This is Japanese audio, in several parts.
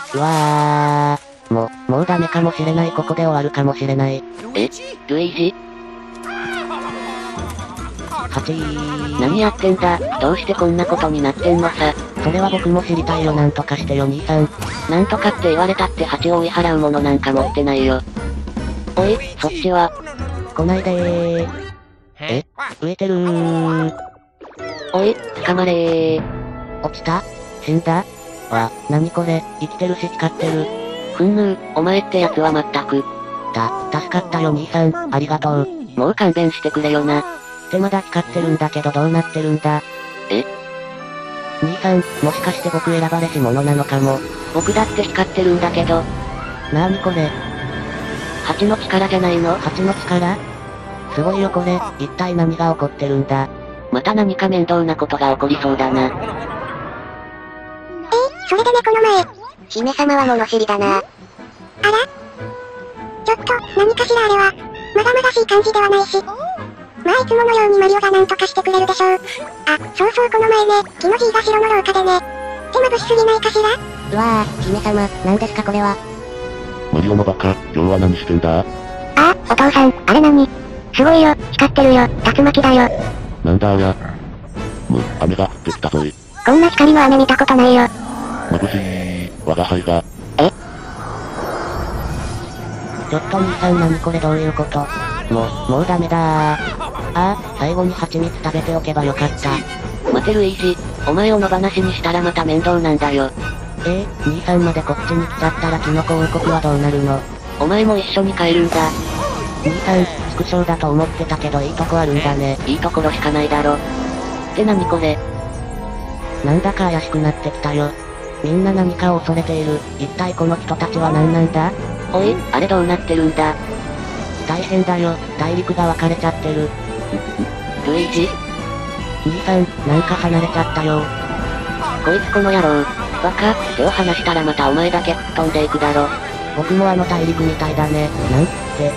うわー。もうダメかもしれない。ここで終わるかもしれない。 ルイージ何やってんだ。どうしてこんなことになってんのさ。 それは僕も知りたいよ。なんとかしてよ兄さん。 なんとかって言われたって8を追い払うものなんか持ってないよ。おい、そっちは。 来ないでー。浮いてるー。 おい、捕まれー。 落ちた？死んだ？何これ、生きてるし光ってる。 ふんぬー、お前ってやつは全く。 助かったよ兄さん、ありがとう。 もう勘弁してくれよな。 ってまだ光ってるんだけどどうなってるんだ？兄さん、もしかして僕選ばれし者なのかも。 僕だって光ってるんだけど。 なーにこれ。 蜂の力じゃないの？ 蜂の力？すごいよこれ、一体何が起こってるんだ？ また何か面倒なことが起こりそうだな。 それでねこの前。 姫様は物知りだな。 あら？ちょっと、何かしらあれは。まだまだしい感じではないし。まあいつものようにマリオが何とかしてくれるでしょう。そうそうこの前ね、木のじいが城の廊下でね。手眩しすぎないかしら？ うわぁ、姫様、何ですかこれは。 マリオのバカ、今日は何してんだ？ お父さん、あれ何？すごいよ、光ってるよ、竜巻だよ。 なんだありゃ。雨が降ってきたぞい。 こんな光の雨見たことないよ。 眩しい、我が輩が。 ちょっと兄さん何これどういうこと？もうダメだー。最後に蜂蜜食べておけばよかった。 待てルイージ、お前を野放しにしたらまた面倒なんだよ。 兄さんまでこっちに来ちゃったらキノコ王国はどうなるの？ お前も一緒に帰るんだ。 兄さん、畜生だと思ってたけどいいとこあるんだね。 いいところしかないだろ。って何これ？ なんだか怪しくなってきたよ。みんな何かを恐れている。一体この人たちは何なんだ？ おい、あれどうなってるんだ？ 大変だよ、大陸が分かれちゃってる。 ルイージ？ 兄さん、なんか離れちゃったよ。 こいつこの野郎。バカ、手を離したらまたお前だけ吹っ飛んでいくだろ。 僕もあの大陸みたいだね。なんて。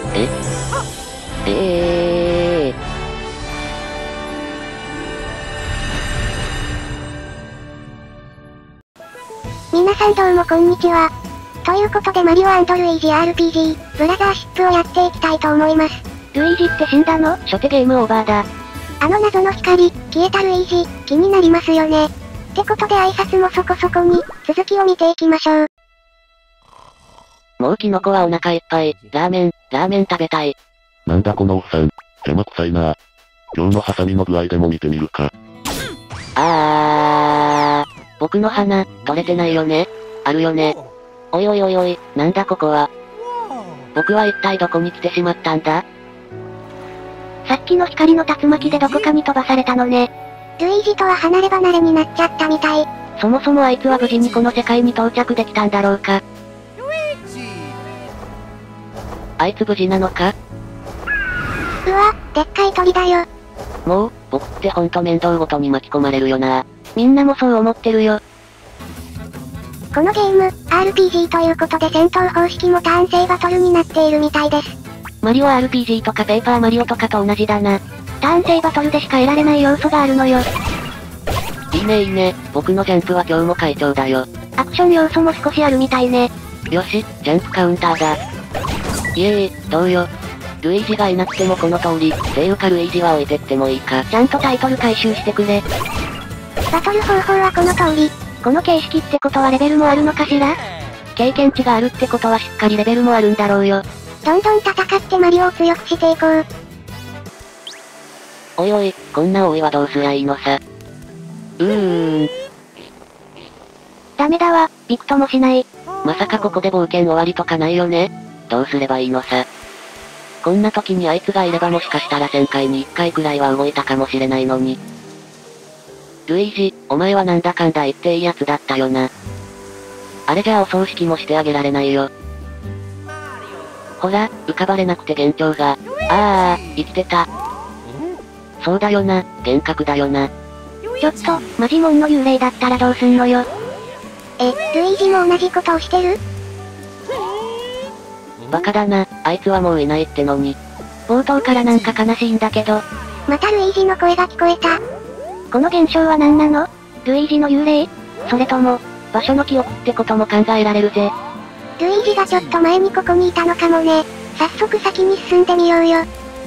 皆さんどうもこんにちは。ということでマリオ&ルイージ RPG、ブラザーシップをやっていきたいと思います。ルイージって死んだの？ 初手ゲームオーバーだ。 あの謎の光、消えたルイージ、気になりますよね。ってことで挨拶もそこそこに、続きを見ていきましょう。 もうキノコはお腹いっぱい。ラーメン食べたい。 なんだこのおっさん、邪魔くさいな。今日のハサミの具合でも見てみるか。 僕の鼻、取れてないよね？あるよね。おいおいおいおい、なんだここは。僕は一体どこに来てしまったんだ？ さっきの光の竜巻でどこかに飛ばされたのね。ルイージとは離れ離れになっちゃったみたい。 そもそもあいつは無事にこの世界に到着できたんだろうか。あいつ無事なのか？ うわ、でっかい鳥だよ。 もう、僕ってほんと面倒ごとに巻き込まれるよな。みんなもそう思ってるよ。 このゲーム、RPG ということで戦闘方式もターン制バトルになっているみたいです。 マリオ RPG とかペーパーマリオとかと同じだな。ターン制バトルでしか得られない要素があるのよ。いいねいいね、僕のジャンプは今日も快調だよ。 アクション要素も少しあるみたいね。 よし、ジャンプカウンターだ。イエーイ、どうよ。ルイージがいなくてもこの通り、ていうかルイージは置いてってもいいか。ちゃんとタイトル回収してくれ。 バトル方法はこの通り。 この形式ってことはレベルもあるのかしら？経験値があるってことはしっかりレベルもあるんだろうよ。 どんどん戦ってマリオを強くしていこう。 おいおい、こんな多いはどうすりゃいいのさ。 ダメだわ、びくともしない。 まさかここで冒険終わりとかないよね？どうすればいいのさ。こんな時にあいつがいればもしかしたら1000回に1回くらいは動いたかもしれないのに。ルイージ、お前はなんだかんだ言っていいやつだったよな。あれじゃあお葬式もしてあげられないよ。ほら、浮かばれなくて幻聴が。生きてた。そうだよな、幻覚だよな。 ちょっと、マジモンの幽霊だったらどうすんのよ。ルイージも同じことをしてる？ バカだな、あいつはもういないってのに。冒頭からなんか悲しいんだけど。 またルイージの声が聞こえた。この現象は何なの？ルイージの幽霊？それとも、 場所の記憶ってことも考えられるぜ。 ルイージがちょっと前にここにいたのかもね。早速先に進んでみようよ。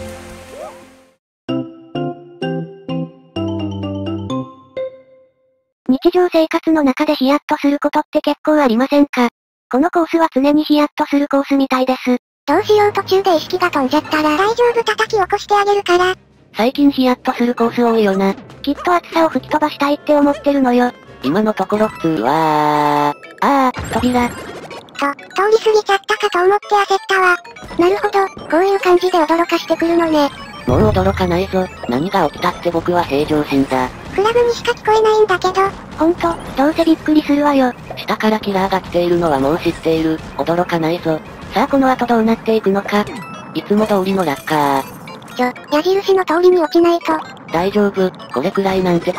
日常生活の中でヒヤッとすることって結構ありませんか？このコースは常にヒヤッとするコースみたいです。 どうしよう途中で意識が飛んじゃったら大丈夫叩き起こしてあげるから。 最近ヒヤッとするコース多いよな。 きっと暑さを吹き飛ばしたいって思ってるのよ。 今のところ普通は、扉。 通り過ぎちゃったかと思って焦ったわ。なるほど、こういう感じで驚かしてくるのね。 もう驚かないぞ。何が起きたって僕は平常心だ。 クラブにしか聞こえないんだけど。 ほんと、どうせびっくりするわよ。 下からキラーが来ているのはもう知っている。驚かないぞ。さあこの後どうなっていくのか。いつも通りの落下。 矢印の通りに落ちないと。 大丈夫、これくらいなんて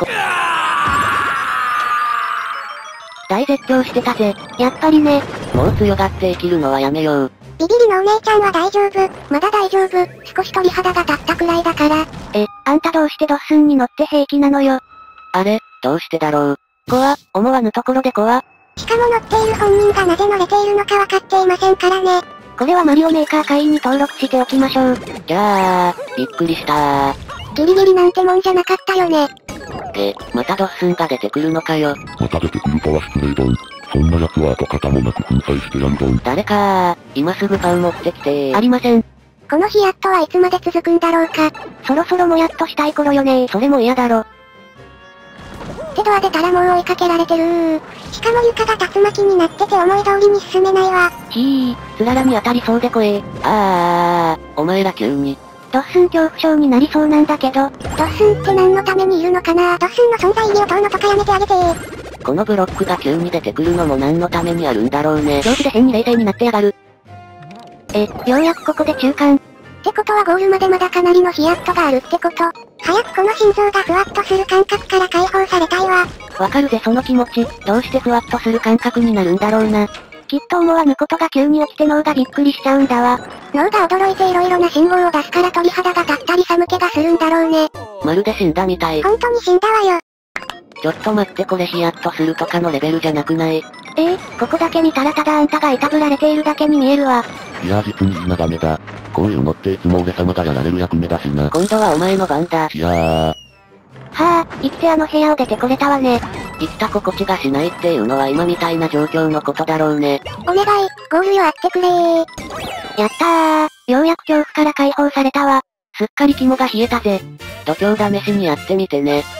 大絶叫してたぜ。 やっぱりね。 もう強がって生きるのはやめよう。 ビビリのお姉ちゃんは大丈夫。まだ大丈夫。少し鳥肌が立ったくらいだから。 あんたどうしてドッスンに乗って平気なのよ。 あれ、どうしてだろう。 思わぬところでしかも乗っている本人がなぜ乗れているのかわかっていませんからね。 これはマリオメーカー会員に登録しておきましょう。 じゃあ、びっくりしたギリギリなんてもんじゃなかったよね。 またドッスンが出てくるのかよ。 また出てくるとは失礼ドン。そんな奴は跡形もなく粉砕してやるドン。 誰か今すぐパン持ってきてありません。 このヒヤッとはいつまで続くんだろうか。 そろそろもやっとしたい頃よね。それも嫌だろ。 ってドア出たらもう追いかけられてるー。しかも床が竜巻になってて思い通りに進めないわ。 つららに当たりそうで怖え。 お前ら急に。 ドッスン恐怖症になりそうなんだけど。 ドッスンって何のためにいるのかな。ドッスンの存在意義を問うのとかやめてあげてー。 このブロックが急に出てくるのも何のためにあるんだろうね。 上手で変に冷静になってやがる。ようやくここで中間。 ってことはゴールまでまだかなりのヒヤッとがあるってこと。早くこの心臓がふわっとする感覚から解放されたいわ。 わかるぜその気持ち。どうしてふわっとする感覚になるんだろうな。きっと思わぬことが急に起きて脳がびっくりしちゃうんだわ。 脳が驚いて色々な信号を出すから鳥肌が立ったり寒気がするんだろうね。 まるで死んだみたい。 本当に死んだわよ。 ちょっと待ってこれヒヤッとするとかのレベルじゃなくない？ ここだけ見たらただあんたがいたぶられているだけに見えるわ。 いや実にいい眺めだ。こういうのっていつも俺様がやられる役目だしな。 今度はお前の番だ。 いや生きてあの部屋を出てこれたわね。 生きた心地がしないっていうのは今みたいな状況のことだろうね。 お願い、ゴールよあってくれー。 やったー。ようやく恐怖から解放されたわ。 すっかり肝が冷えたぜ。度胸試しにやってみてね。